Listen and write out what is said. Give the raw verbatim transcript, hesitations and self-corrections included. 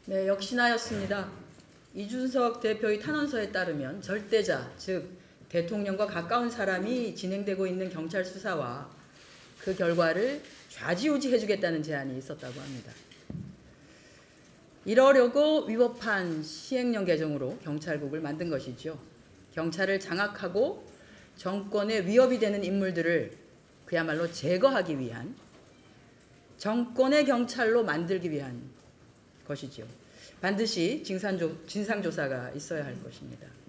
네, 역시나였습니다. 이준석 대표의 탄원서에 따르면 절대자, 즉 대통령과 가까운 사람이 진행되고 있는 경찰 수사와 그 결과를 좌지우지해주겠다는 제안이 있었다고 합니다. 이러려고 위법한 시행령 개정으로 경찰국을 만든 것이죠. 경찰을 장악하고 정권에 위협이 되는 인물들을 그야말로 제거하기 위한, 정권의 경찰로 만들기 위한 것이죠. 반드시 진상조, 진상조사가 있어야 할 것입니다.